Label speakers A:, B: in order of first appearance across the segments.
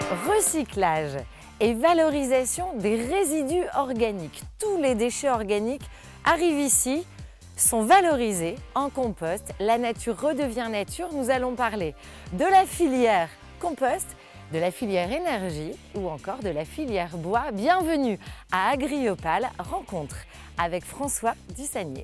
A: Recyclage et valorisation des résidus organiques. Tous les déchets organiques arrivent ici, sont valorisés en compost. La nature redevient nature. Nous allons parler de la filière compost, de la filière énergie ou encore de la filière bois. Bienvenue à Agriopal, rencontre avec François Dussagnier.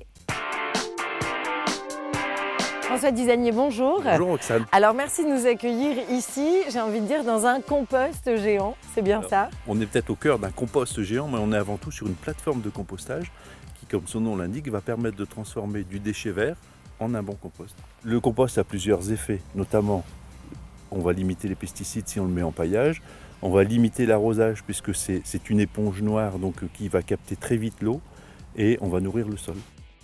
A: François Dussagnier, bonjour.
B: Bonjour Roxane.
A: Alors merci de nous accueillir ici, j'ai envie de dire dans un compost géant, c'est bien ça?
B: On est peut-être au cœur d'un compost géant, mais on est avant tout sur une plateforme de compostage qui, comme son nom l'indique, va permettre de transformer du déchet vert en un bon compost. Le compost a plusieurs effets, notamment on va limiter les pesticides si on le met en paillage, on va limiter l'arrosage puisque c'est une éponge noire donc, qui va capter très vite l'eau et on va nourrir le sol.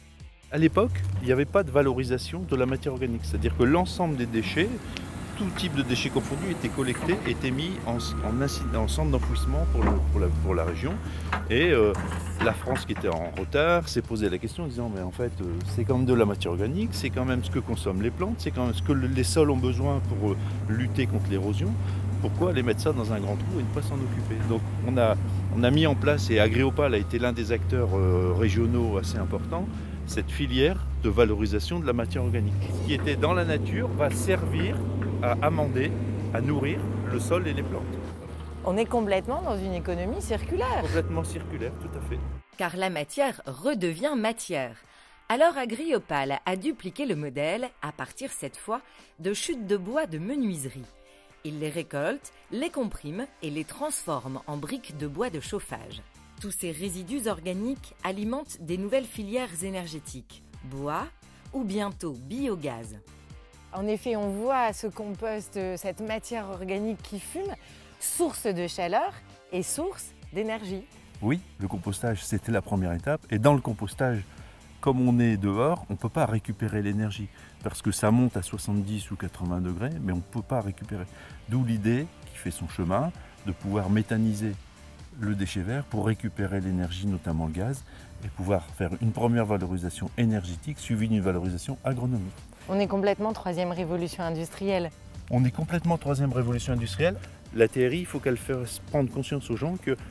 B: À l'époque, il n'y avait pas de valorisation de la matière organique, c'est-à-dire que l'ensemble des déchets, tout type de déchets confondus, étaient collectés, étaient mis en centre d'enfouissement pour la région. Et la France, qui était en retard, s'est posé la question en disant mais en fait, c'est quand même de la matière organique, c'est quand même ce que consomment les plantes, c'est quand même ce que les sols ont besoin pour lutter contre l'érosion. Pourquoi aller mettre ça dans un grand trou et ne pas s'en occuper? Donc on a mis en place, et Agriopal a été l'un des acteurs régionaux assez importants, cette filière de valorisation de la matière organique. Ce qui était dans la nature va servir à amender, à nourrir le sol et les plantes.
A: On est complètement dans une économie circulaire.
B: Complètement circulaire, tout à fait.
A: Car la matière redevient matière. Alors Agriopal a dupliqué le modèle à partir cette fois de chutes de bois de menuiserie. Il les récolte, les comprime et les transforme en briques de bois de chauffage. Tous ces résidus organiques alimentent des nouvelles filières énergétiques, bois ou bientôt biogaz. En effet, on voit ce compost, cette matière organique qui fume, source de chaleur et source d'énergie.
B: Oui, le compostage, c'était la première étape. Et dans le compostage, comme on est dehors, on ne peut pas récupérer l'énergie parce que ça monte à 70 ou 80 degrés, mais on ne peut pas récupérer. D'où l'idée, qui fait son chemin, de pouvoir méthaniser le déchet vert pour récupérer l'énergie, notamment le gaz, et pouvoir faire une première valorisation énergétique suivie d'une valorisation agronomique.
A: On est complètement troisième révolution industrielle.
B: On est complètement troisième révolution industrielle. La TRI, il faut qu'elle fasse prendre conscience aux gens que,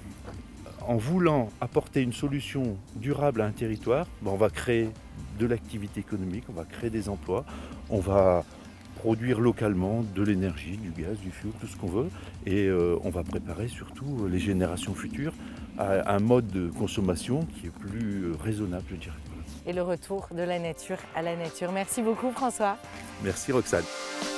B: en voulant apporter une solution durable à un territoire, on va créer de l'activité économique, on va créer des emplois, on va produire localement de l'énergie, du gaz, du fioul, tout ce qu'on veut, et on va préparer surtout les générations futures à un mode de consommation qui est plus raisonnable, je dirais.
A: Et le retour de la nature à la nature. Merci beaucoup François.
B: Merci Roxane.